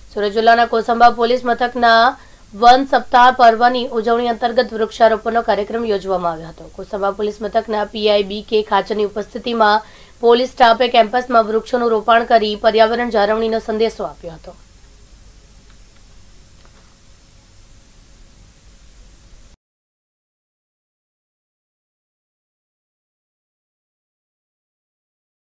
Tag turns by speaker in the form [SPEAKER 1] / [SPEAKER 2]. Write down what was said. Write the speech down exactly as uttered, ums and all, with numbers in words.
[SPEAKER 1] સુરત જિલ્લાના કોસંબા પોલીસ મથકના વન સપ્તાહ પર્વની ઉજવણી અંતર્ગત વૃક્ષારોપણનો કાર્યક્રમ યોજવામાં આવ્યો હતો। કોસંબા પોલીસ મથકના પીઆઈ બી કે ખાચરની ઉપસ્થિતિમાં પોલીસ સ્ટાફે કેમ્પસમાં વૃક્ષોનું રોપણ કરી પર્યાવરણ જાળવણીનો સંદેશો આપ્યો હતો।